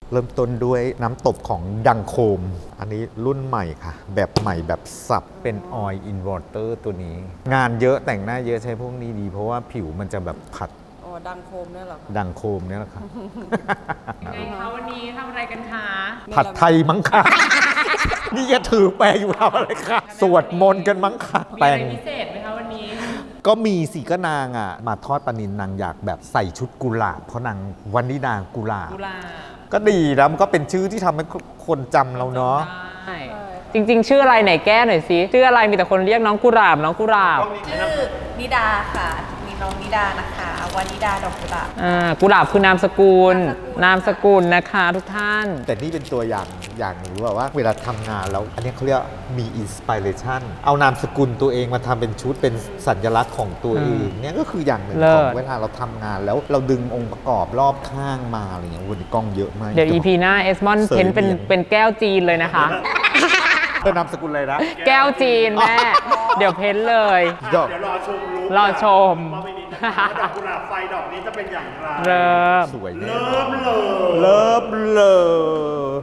เริ่มต้นด้วยน้ำตบของดังโคมอันนี้รุ่นใหม่ค่ะแบบใหม่แบบสับเป็นออยล์อินวอเตอร์ตัวนี้งานเยอะแต่งหน้าเยอะใช้พวกนี้ดีเพราะว่าผิวมันจะแบบผัดดังโคมเนี่ยหรอดังโคมเนี่ยแหละค่ะไงคะวันนี้ทำอะไรกันคะผัดไทยมั้งค่ะนี่จะถือแปลอยู่ทำอะไรคะสวดมนต์กันมั้งค่ะแต่งพิเศษไหมคะวันนี้ก็มีสิก็นางอ่ะมาทอดปลานิลนางอยากแบบใส่ชุดกุหลาบเพราะนางวันนี้นางกุหลาบก็ดีนะมันก็เป็นชื่อที่ทำให้คนจำเราเนาะจริงๆชื่ออะไรไหนแก้หน่อยสิชื่ออะไรมีแต่คนเรียกน้องกุหลาบน้องกุหลาบชื่อนิดาค่ะมีน้องนิดานะคะวานิดาดอกกุหลาบกุหลาบคือนามสกุลนามสกุลนะคะทุกท่านแต่นี่เป็นตัวอย่างหรือว่าเวลาทำงานแล้วอันนี้เขาเรียกมีอินสปิเรชันเอานามสกุลตัวเองมาทำเป็นชุดเป็นสัญลักษณ์ของตัวเองเนี่ยก็คืออย่างหนึ่งของเวลาเราทำงานแล้วเราดึงองค์ประกอบรอบข้างมาอะไรอย่างเงี้ยวันนี้กล้องเยอะมากเดี๋ยว EP หน้าเอสมอนเพ้นเป็นแก้วจีนเลยนะคะนามสกุลเลยนะแก้วจีนแม่เดี๋ยวเพ้นเลยเดี๋ยวรอชมดอกกุหลาบไฟดอกนี้จะเป็นอย่างไรเริ่มสวยเริ่มเลย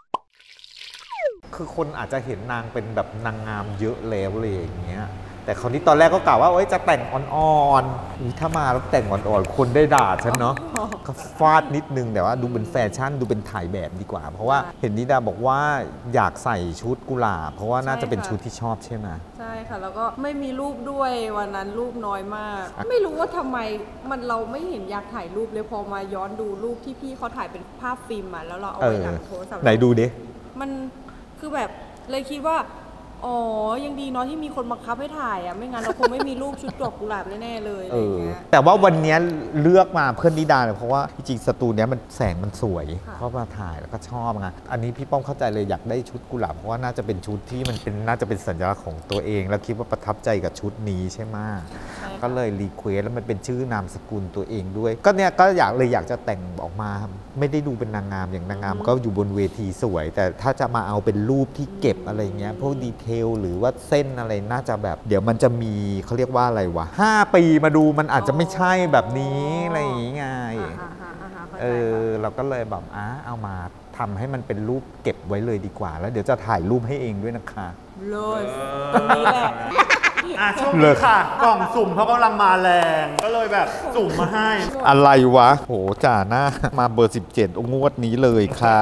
คือคนอาจจะเห็นนางเป็นแบบนางงามเยอะแล้วเลยอย่างเงี้ยแต่คราวนี้ตอนแรกก็กล่าวว่าจะแต่งอ่อนๆถ้ามาแล้วแต่งอ่อนๆคนได้ด่าฉันเนาะก็ฟาดนิดนึงแต่ว่าดูเป็นแฟชั่นดูเป็นถ่ายแบบดีกว่าเพราะว่าเห็นนิดาบอกว่าอยากใส่ชุดกุหลาบเพราะว่าน่าจะเป็นชุดที่ชอบใช่ไหมใช่ค่ะแล้วก็ไม่มีรูปด้วยวันนั้นรูปน้อยมากไม่รู้ว่าทำไมเราไม่เห็นอยากถ่ายรูปเลยพอมาย้อนดูรูปที่พี่เขาถ่ายเป็นภาพฟิล์มมาแล้วเราเอาไว้หลังโทรศัพท์ไหนดูดิมันคือแบบเลยคิดว่าอ๋อยังดีเนาะที่มีคนบังคับให้ถ่ายอ่ะไม่งั้นเราคงไม่มีรูปชุดดอกกุหลาบแน่ๆเลยอะไรเงี้ยแต่ว่าวันนี้เลือกมาเพื่อนนิดาเลยเพราะว่าจริงๆสตูเนี้ยมันแสงมันสวยเข้ามาถ่ายแล้วก็ชอบไงอันนี้พี่ป้อมเข้าใจเลยอยากได้ชุดกุหลาบเพราะว่าน่าจะเป็นชุดที่มันเป็นน่าจะเป็นสัญลักษณ์ของตัวเองแล้วคิดว่าประทับใจกับชุดนี้ใช่ไหมก็เลยรีเควสแล้วมันเป็นชื่อนามสกุลตัวเองด้วยก็เนี่ยก็อยากจะแต่งออกมาไม่ได้ดูเป็นนางงามอย่างนางงามก็อยู่บนเวทีสวยแต่ถ้าจะมาเอาเป็นรูปที่เก็บอะไรเงี้ยพวกดีเทลหรือว่าเส้นอะไรน่าจะแบบเดี๋ยวมันจะมีเขาเรียกว่าอะไรวะ5 ปีมาดูมันอาจจะไม่ใช่แบบนี้อะไรอย่างงี้ไงเราก็เลยแบบเอามาทำให้มันเป็นรูปเก็บไว้เลยดีกว่าแล้วเดี๋ยวจะถ่ายรูปให้เองด้วยนะคะเลยตรงนี้แหละช่วงนี้ค่ะกล่องสุ่มเขากำลังมาแรงก็เลยแบบสุ่มมาให้อะไรวะโหจ่าหน้ามาเบอร์17งวดนี้เลยค่ะ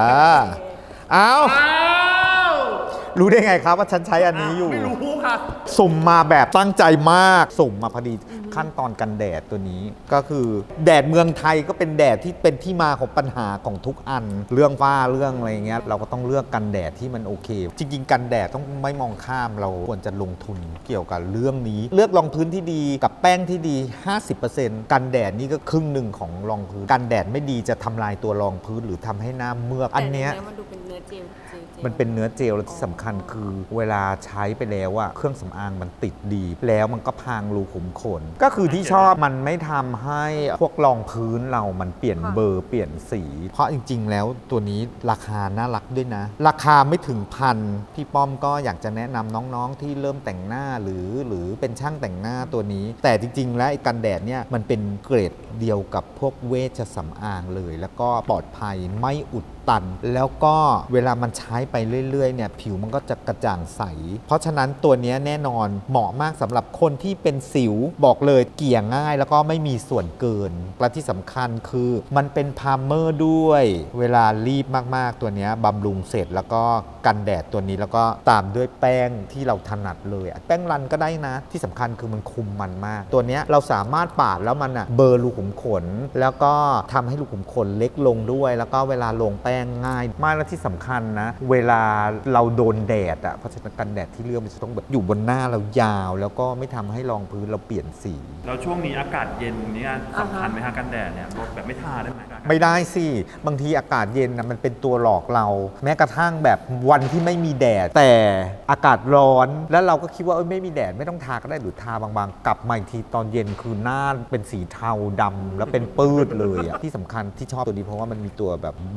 รู้ได้ไงครับว่าฉันใช้อันนี้อยู่ไม่รู้ค่ะสุ่มมาแบบตั้งใจมากสุ่มมาพอดีขั้นตอนกันแดดตัวนี้ก็คือแดดเมืองไทยก็เป็นแดดที่เป็นที่มาของปัญหาของทุกอันเรื่องฝ้าเรื่องอะไรเงี้ยเราก็ต้องเลือกกันแดดที่มันโอเคจริงๆกันแดดต้องไม่มองข้ามเราควรจะลงทุนเกี่ยวกับเรื่องนี้เลือกรองพื้นที่ดีกับแป้งที่ดี 50% กันแดดนี่ก็ครึ่งหนึ่งของรองพื้นกันแดดไม่ดีจะทำลายตัวรองพื้นหรือทำให้หน้าเมือกอันเนี้ยมันดูเป็นเนื้อเจลมันเป็นเนื้อเจลและที่สำคัญคือเวลาใช้ไปแล้วอะเครื่องสำอางมันติดดีแล้วมันก็พางรูขุมขนก็คือที่ชอบมันไม่ทำให้พวกรองพื้นเรามันเปลี่ยนเบอร์เปลี่ยนสีเพราะจริงๆแล้วตัวนี้ราคาน่ารักด้วยนะราคาไม่ถึงพันพี่ป้อมก็อยากจะแนะนำน้องๆที่เริ่มแต่งหน้าหรือเป็นช่างแต่งหน้าตัวนี้แต่จริงๆแล้วไอ้กันแดดเนี่ยมันเป็นเกรดเดียวกับพวกเวชสำอางเลยแล้วก็ปลอดภัยไม่อุดตันแล้วก็เวลามันใช้ไปเรื่อยๆเนี่ยผิวมันก็จะกระจ่างใสเพราะฉะนั้นตัวนี้แน่นอนเหมาะมากสำหรับคนที่เป็นสิวบอกเลยเกลี่ยง่ายแล้วก็ไม่มีส่วนเกินและที่สำคัญคือมันเป็นพาร์เมอร์ด้วยเวลารีบมากๆตัวนี้บำรุงเสร็จแล้วก็กันแดดตัวนี้แล้วก็ตามด้วยแป้งที่เราถนัดเลยแป้งรันก็ได้นะที่สำคัญคือมันคุมมันมากตัวนี้เราสามารถปาดแล้วมันเบลอรูขุมขนแล้วก็ทำให้รูขุมขนเล็กลงด้วยแล้วก็เวลาลงแป้งง่ายมากและที่สำคัญนะเวลาเราโดนแดดเพราะฉะนั้นกันแดดที่เลือกมันจะต้องแบบอยู่บนหน้าเรายาวแล้วก็ไม่ทำให้รองพื้นเราเปลี่ยนสีแล้วช่วงนี้อากาศเย็นนี่สำคัญไหมฮะกันแดดเนี่ยแบบไม่ทาได้ไหมไม่ได้สิบางทีอากาศเย็นมันเป็นตัวหลอกเราแม้กระทั่งแบบวันที่ไม่มีแดดแต่อากาศร้อนแล้วเราก็คิดว่าไม่มีแดดไม่ต้องทาก็ได้หรือทาบางๆกลับมาอีกทีตอนเย็นคือหน้าเป็นสีเทาดำแล้วเป็นปื้ดเลยที่สำคัญที่ชอบตัวนี้เพราะว่ามันมีตัวแบบบำรุง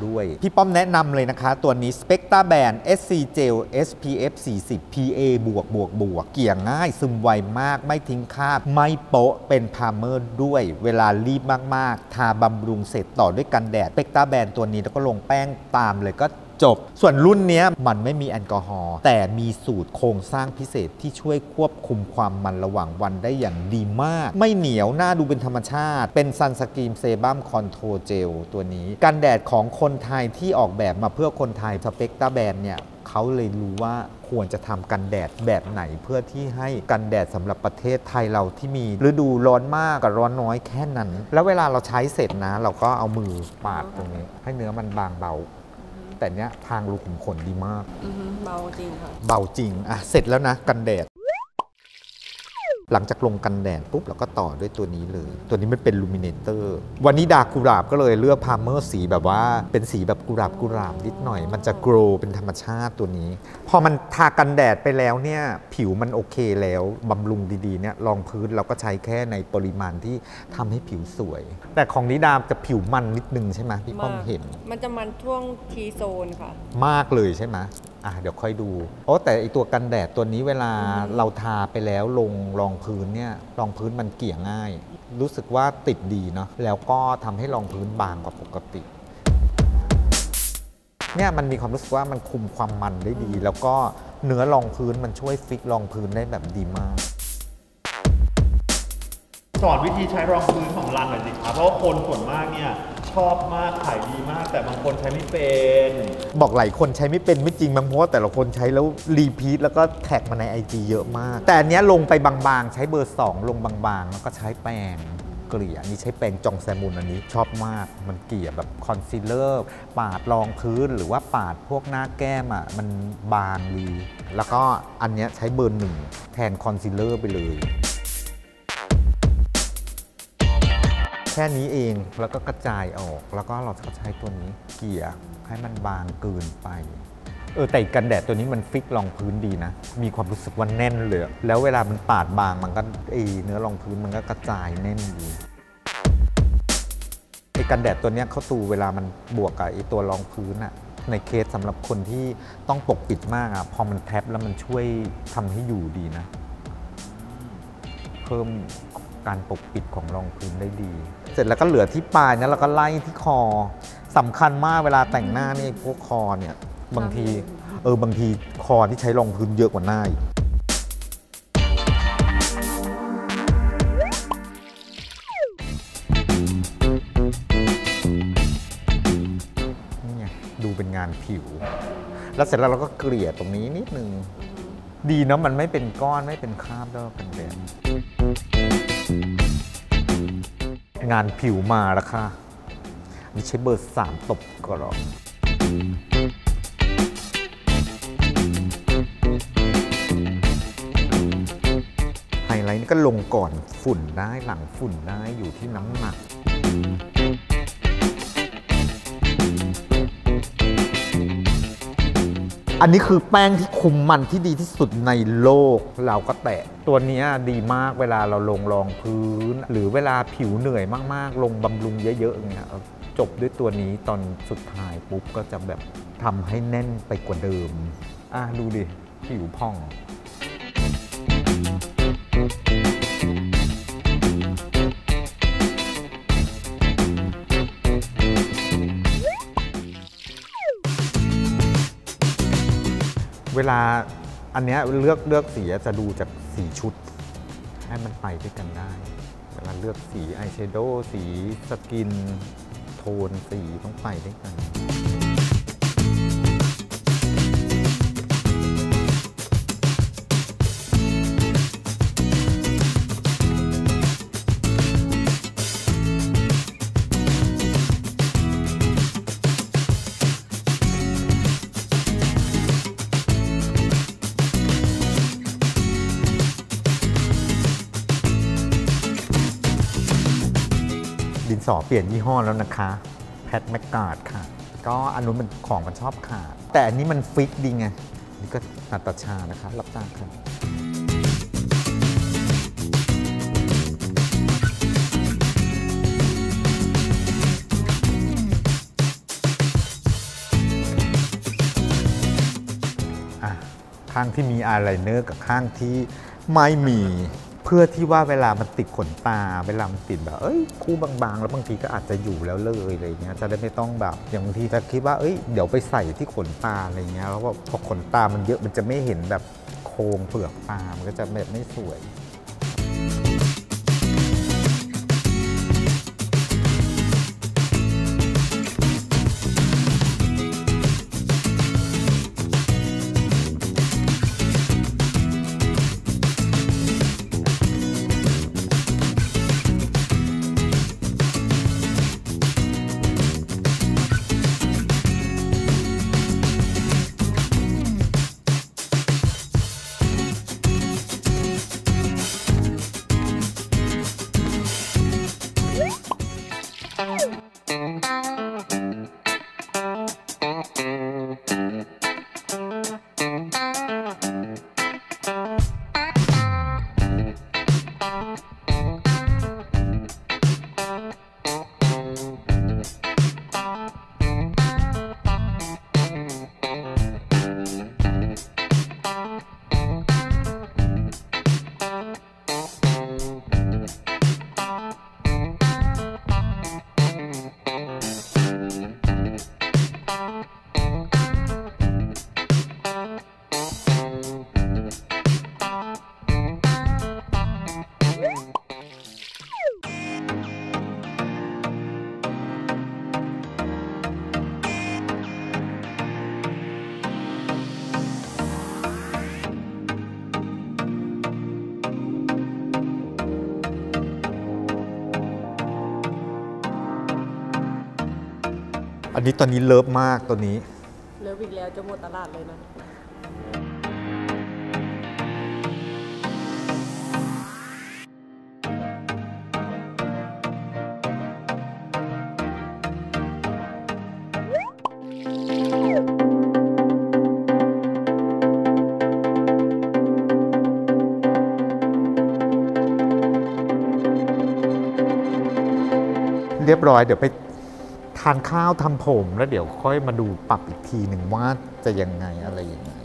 ด้วย พี่ป้อมแนะนำเลยนะคะ ตัวนี้ Spectra Band SC Gel SPF 40 PA บวกเกลี่ยง่ายซึมไวมากไม่ทิ้งคราบไม่โป๊ะเป็นพาร์เมอร์ด้วยเวลารีบมากๆทาบำรุงเสร็จต่อด้วยกันแดด Spectra Band ตัวนี้แล้วก็ลงแป้งตามเลยก็จบส่วนรุ่นนี้มันไม่มีแอลกอฮอล์แต่มีสูตรโครงสร้างพิเศษที่ช่วยควบคุมความมันระหว่างวันได้อย่างดีมากไม่เหนียวหน้าดูเป็นธรรมชาติเป็นซันสกรีนเซบัมคอนโทรเจลตัวนี้กันแดดของคนไทยที่ออกแบบมาเพื่อคนไทยสเปกตราแบรนด์เนี่ยเขาเลยรู้ว่าควรจะทำกันแดดแบบไหนเพื่อที่ให้กันแดดสำหรับประเทศไทยเราที่มีฤดูร้อนมากกับร้อนน้อยแค่นั้นแล้วเวลาเราใช้เสร็จนะเราก็เอามือปาดตรงนี้ให้เนื้อมันบางเบาแต่เนี้ยทางรูขุมขนดีมากเบาจริงค่ะเบาจริงอ่ะเสร็จแล้วนะกันแดดหลังจากลงกันแดดปุ๊บเราก็ต่อด้วยตัวนี้เลยตัวนี้มันเป็นลูมิเนเตอร์วันนี้ดากุหลาบก็เลยเลือกพาร์เมอร์สีแบบว่าเป็นสีแบบกุหลาบนิดหน่อยมันจะโกรเป็นธรรมชาติตัวนี้พอมันทากันแดดไปแล้วเนี่ยผิวมันโอเคแล้วบำรุงดีๆเนี่ยรองพื้นเราก็ใช้แค่ในปริมาณที่ทำให้ผิวสวยแต่ของนิดาจะผิวมันนิดนึงใช่ไหมพี่ป้อมเห็นมันจะมันช่วงทีโซนค่ะมากเลยใช่ไหมเดี๋ยวค่อยดูแต่ไอตัวกันแดดตัวนี้เวลาเราทาไปแล้วลงรองพื้นเนี่ยรองพื้นมันเกลี่ยง่ายรู้สึกว่าติดดีเนาะแล้วก็ทำให้รองพื้นบางกว่าปกติเนี่ยมันมีความรู้สึกว่ามันคุมความมันได้ดีแล้วก็เนื้อรองพื้นมันช่วยฟิกรองพื้นได้แบบดีมากสอนวิธีใช้รองพื้นของรันหน่อยสิครับเพราะว่าคนส่วนมากเนี่ยชอบมากขายดีมากแต่บางคนใช้ไม่เป็นบอกหลายคนใช้ไม่เป็นไม่จริงบางเพราะว่าแต่ละคนใช้แล้วรีพีทแล้วก็แท็กมาใน IG เยอะมากแต่อันนี้ลงไปบางๆใช้เบอร์2ลงบางๆแล้วก็ใช้แป้งเกลี่ยอันนี้ใช้แป้งจองแซมูนอันนี้ชอบมากมันเกลี่ยแบบคอนซีลเลอร์ปาดรองพื้นหรือว่าปาดพวกหน้าแก้มมันบางดีแล้วก็อันนี้ใช้เบอร์1แทนคอนซีลเลอร์ไปเลยแค่นี้เองแล้วก็กระจายออกแล้วก็เราจะใช้ตัวนี้เกลี่ยให้มันบางเกินไปแต่กันแดดตัวนี้มันฟิกรองพื้นดีนะมีความรู้สึกว่าแน่นเลยแล้วเวลามันปาดบางมันก็เนื้อรองพื้นมันก็กระจายแน่นดีกันแดดตัวนี้เข้าตูเวลามันบวกกับตัวรองพื้นในเคสสำหรับคนที่ต้องปกปิดมากพอมันแทบแล้วมันช่วยทำให้อยู่ดีนะเพิ่มการปกปิดของรองพื้นได้ดีเสร็จแล้วก็เหลือที่ปลายนะแล้วก็ไล่ที่คอสำคัญมากเวลาแต่งหน้านี่พวกคอเนี่ยบางทีคอที่ใช้รองพื้นเยอะกว่าหน้าอีกนี่ไงดูเป็นงานผิวแล้วเสร็จแล้วเราก็เกลี่ยตรงนี้นิดนึงดีเนาะมันไม่เป็นก้อนไม่เป็นคราบแล้วกันแดดงานผิวมาแล้วค่ะนี่ใช้เบอร์3ตบกรอบไฮไลท์นี่ก็ลงก่อนฝุ่นได้หลังฝุ่นได้อยู่ที่น้ำหนักอันนี้คือแป้งที่คุมมันที่ดีที่สุดในโลกเราก็แตะตัวนี้ดีมากเวลาเราลงรองพื้นหรือเวลาผิวเหนื่อยมากๆลงบำรุงเยอะๆอย่างเงี้ยจบด้วยตัวนี้ตอนสุดท้ายปุ๊บก็จะแบบทำให้แน่นไปกว่าเดิมดูดิผิวพองเวลาอันเนี้ยเลือกสีจะดูจากสีชุดให้มันไปด้วยกันได้เวลาเลือกสีอายแชโดว์สีสกินโทนสีต้องไปด้วยกันดินสอเปลี่ยนยี่ห้อแล้วนะคะแพทแมกการ์ดค่ะก็อันนู้นมันของมันชอบขาดแต่อันนี้มันฟิกดีไงนี่ก็นาตาชานะคะรับตาค่ะางที่มีอายไลเนอร์กับข้างที่ไม่มีเพื่อที่ว่าเวลามันติดขนตาเวลามันติดแบบคู่บางๆแล้วบางทีก็อาจจะอยู่แล้วเลยอะไรเงี้ยจะได้ไม่ต้องแบบอย่างบางทีจะคิดว่าเดี๋ยวไปใส่ที่ขนตาอะไรเงี้ยแล้วพอขนตามันเยอะมันจะไม่เห็นแบบโครงเปลือกตามันก็จะแบบไม่สวยอันนี้ตอนนี้เลิฟมากตัวนี้เลิฟอีกแล้วจะหมดตลาดเลยนะเรียบร้อยเดี๋ยวไปทานข้าวทำผมแล้วเดี๋ยวค่อยมาดูปรับอีกทีหนึ่งว่าจะยังไงอะไรยังไง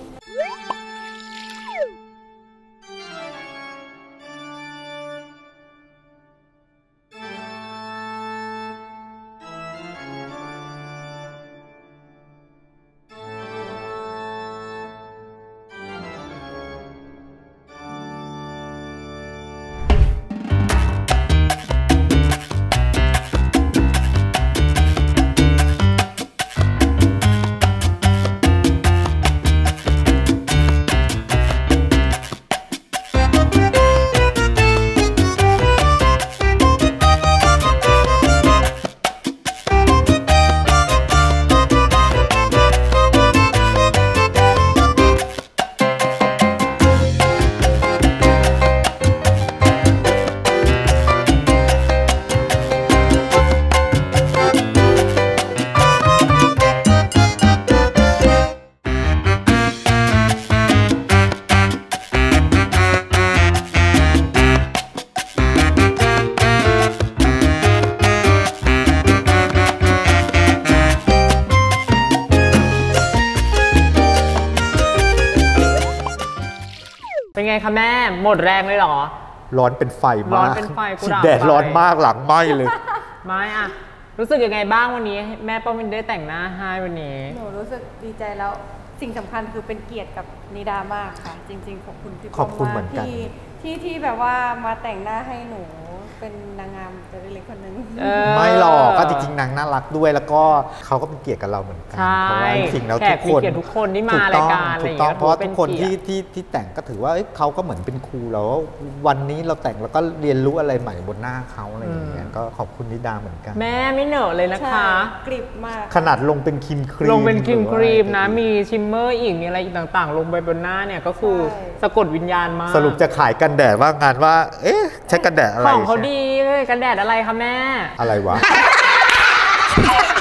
เป็นไงคะแม่หมดแรงเลยเหรอร้อนเป็นไฟมากร้อนเป็นไฟกูด่าแดดร้อนมากหลังไหม้เลยไม่อะรู้สึกยังไงบ้างวันนี้แม่ป้ามินได้แต่งหน้าให้วันนี้หนูรู้สึกดีใจแล้วสิ่งสำคัญคือเป็นเกียรติกับนิดามากค่ะจริงๆขอบคุณพี่ป้อมมากที่แบบว่ามาแต่งหน้าให้หนูเป็นนางงามตัวเล็กคนนึงไม่หรอกก็จริงๆนางน่ารักด้วยแล้วก็เขาก็เป็นเกียรติกับเราเหมือนกันเพราะว่าจริงๆแล้วทุกคนที่มารายการอะไรอย่างเงี้ยเพราะทุกคนที่แต่งก็ถือว่าเขาก็เหมือนเป็นครูแล้ววันนี้เราแต่งแล้วก็เรียนรู้อะไรใหม่บนหน้าเขาอะไรอย่างเงี้ยก็ขอบคุณนิดาเหมือนกันแม่ไม่เหนอะเลยนะคะกริบมากขนาดลงเป็นครีมลงเป็นครีมนะมีชิมเมอร์อีกมีอะไรอีกต่างๆลงไปบนหน้าเนี่ยก็คือสะกดวิญญาณมากสรุปจะขายกันแดดว่างานว่าใช้กันแดดอะไรของเขาดีเลยกันแดดอะไรคะแม่อะไรวะ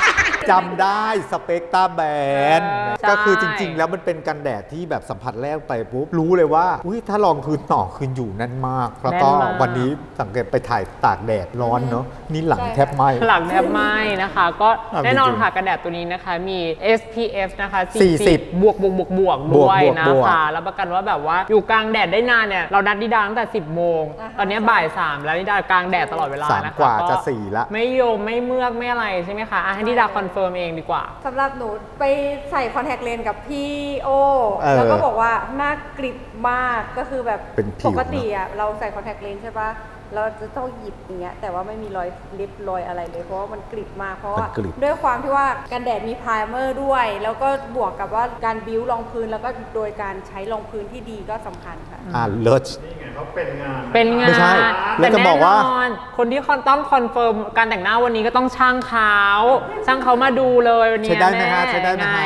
จำได้สเปกตาแบนใช่ก็คือจริงๆ แล้วมันเป็นกันแดดที่แบบสัมผัสแรกไปปุ๊บรู้เลยว่าอุ้ยถ้าลองพื้นต่อคืนอยู่แน่นมากแล้วก็วันนี้สังเกตไปถ่ายตากแดดร้อนเนาะนี่หลังแทบไหม้หลังแทบไหม้นะคะ ก็อ่ะแน่นอนจริงๆค่ะกันแดดตัวนี้นะคะมี SPF นะคะ 40 บวกด้วยนะบวกคะแล้วประกันว่าแบบว่าอยู่กลางแดดได้นานเนี่ยเรานัดนิดาตั้งแต่ 10 โมง ตอนนี้บ่าย 3 แล้วนิดากลางแดดตลอดเวลา 3 นะคะกว่าจะ4ละไม่โยมไม่เมือกไม่อะไรใช่ไหมคะให้นิดาคอนเฟิร์มเองดีกว่าสำหรับหนูไปใส่คอนแทคเลนส์กับพี่โอเออแล้วก็บอกว่าหน้ากริบมากก็คือแบบเป็นผิวปกติอะเราใส่คอนแทคเลนส์ใช่ปะเราจะต้องหยิบอย่างเงี้ยแต่ว่าไม่มีรอยลิปรอยอะไรเลยเพราะว่ามันกริบมากเพราะว่ามันกริบด้วยความที่ว่ากันแดดมีไพรเมอร์ด้วย แล้วก็บวกกับว่าการบิ้วรองพื้นแล้วก็โดยการใช้รองพื้นที่ดีก็สำคัญค่ะเลิศนี่ไงเขาเป็นงานเป็นงานไม่ใช่แล้วจะบอกว่าแต่แน่นอนคนที่ต้องคอนเฟิร์มการแต่งหน้าวันนี้ก็ต้องช่างเขามาดูเลยวันนี้ใช้ได้ไหมฮะใช้ได้ไหมฮะ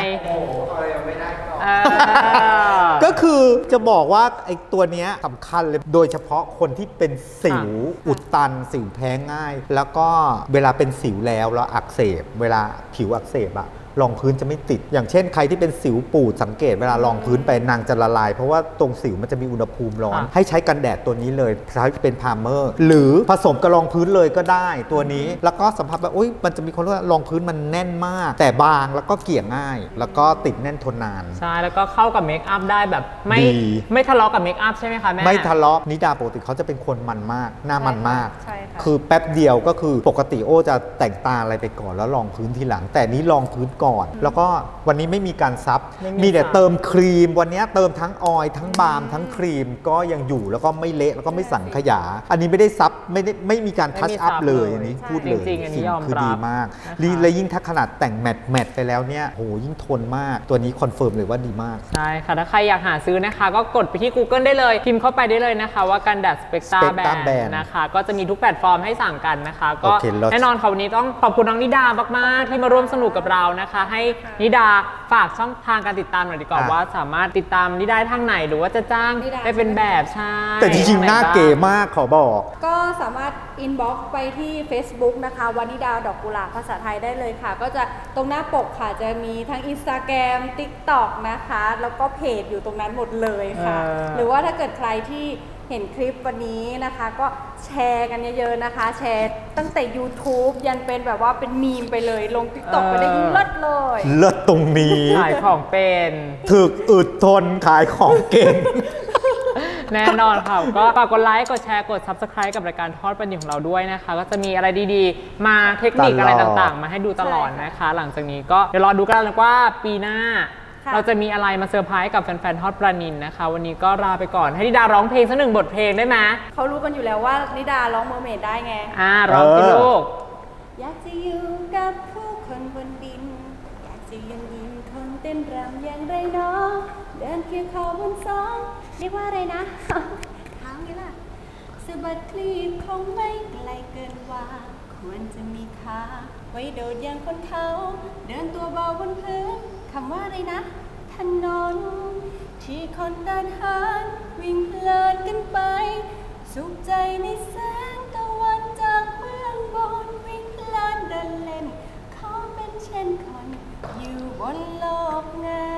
ก็คือจะบอกว่าไอ้ตัวเนี้ยสำคัญเลยโดยเฉพาะคนที่เป็นสิวอุดตันสิวแพ้ง่าย แล้วก็เวลาเป็นสิวแล้วอักเสบเวลาผิวอักเสบอะรองพื้นจะไม่ติด อย่างเช่นใครที่เป็นสิวปูดสังเกตเวลารองพื้นไปนางจะละลาย เพราะว่าตรงสิวมันจะมีอุณหภูมิร้อน ให้ใช้กันแดดตัวนี้เลยใช้เป็นพาร์เมอร์หรือผสมกับรองพื้นเลยก็ได้ตัวนี้แล้วก็สัมผัสแบบมันจะมีคนว่ารองพื้นมันแน่นมาก แต่บางแล้วก็เกลี่ยง่าย แล้วก็ติดแน่นทนนานใช่แล้วก็เข้ากับเมคอัพได้แบบไม่ดีไม่ทะเลาะกับเมคอัพใช่ไหมคะแม่ไม่ทะเลาะนิดาปกติเขาจะเป็นคนมันมากหน้ามันมากใช่ค่ะคือแป๊บเดียวก็คือปกติโอจะแต่งตาอะไรไปก่อนแล้วรองพื้นทีหลัง แต่นี้รองพื้นก่อน แล้วก็วันนี้ไม่มีการซับ มีแต่เติมครีมวันนี้เติมทั้งออยล์ทั้งบาล์มทั้งครีมก็ยังอยู่แล้วก็ไม่เละแล้วก็ไม่สั่งขยา อันนี้ไม่ได้ซับไม่มีการทัชอัพเลยอันนี้พูดเลยจริงๆอันนี้ยอมคือรับดีมากนะคะและยิ่งถ้าขนาดแต่งแมทไปแล้วเนี่ยโหยิ่งทนมากตัวนี้คอนเฟิร์มเลยว่าดีมากใช่ค่ะ ถ้าใครอยากหาซื้อนะคะ ก็กดไปที่ Google ได้เลย พิมพ์เข้าไปได้เลยนะคะ ว่ากันแดด Spectra Spectra Band Band นะคะ ก็จะมีทุกแพลตฟอร์มให้สั่งกันนะคะ ก็โอเคเลิศแน่นอนค่ะวันนี้ต้องขอบคุณน้องนิดามากๆ ที่มาร่วมสนุกกับเรานะคะ ให้นิดาฝากช่องทางการติดตามหน่อยดีกว่าว่าสามารถติดตามนิดาได้ทางไหนหรือว่าจะจ้างนิดาไปเป็นแบบใช่แต่จริงๆหน้าเก๋มากขอบอกก็สามารถอินบ็อกซ์ไปที่ Facebook นะคะวานิดาดอกกุหลาบภาษาไทยได้เลยค่ะ ก็จะตรงหน้าปกค่ะจะมีทั้ง Instagram TikTok นะคะ แล้วก็เพจอยู่ตรงนั้นหมดเลยค่ะ หรือว่าถ้าเกิดใครที่เห็นคลิปวันนี้นะคะ ก็แชร์กันเยอะๆนะคะ แชร์ตั้งแต่ YouTube ยันเป็นแบบว่าเป็นมีมไปเลยลง TikTok ไปได้ยิ่งเลิศเลยเลิศตรงนี้ขายของเป็นถึกอึดทนขายของเก่งแน่นอนค่ะ ก็ฝากกดไลค์กดแชร์กด Subscribe กับรายการทอดประเด็นของเราด้วยนะคะ ก็จะมีอะไรดีๆ มาเทคนิคอะไรต่างๆ มาให้ดูตลอดนะคะ หลังจากนี้ก็เดี๋ยวรอดูกันแล้วว่าปีหน้าค่ะเราจะมีอะไรมาเซอร์ไพรส์กับแฟนๆทอดประนินนะคะ วันนี้ก็ลาไปก่อนให้นิดาร้องเพลงสักหนึ่งบทเพลงได้ไหมเขารู้กันอยู่แล้วว่านิดาร้องเมอร์เมดได้ไงร้องสิลูกอยากจะอยู่กับผู้คนบนดิน อยากจะยังยิ้มคนเต้นรำอย่างไรเนาะเดินเคียงเขาบนสองเรียกว่าอะไรนะ ถามไงล่ะสะบัดคลีบคงไม่ไกลเกินกว่า ควรจะมีขาไว้โดดอย่างคนเขา เดินตัวเบาบนพื้นคำว่าอะไรนะถนนที่คนเดินหานวิ่งเพลินกันไป สุขใจในแสงตะวันจากเบื้องบนวิ่งเพลินเดินเล่นขอเป็นเช่นคนอยู่บนโลกงาม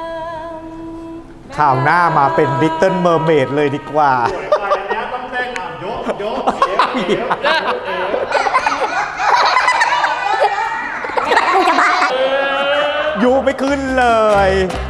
ข่าวหน้ามาเป็น Little Mermaid เลยดีกว่าสวยไปอันเนี้ยต้องเต้นยกเอฟเอฟยูไม่ขึ้นเลย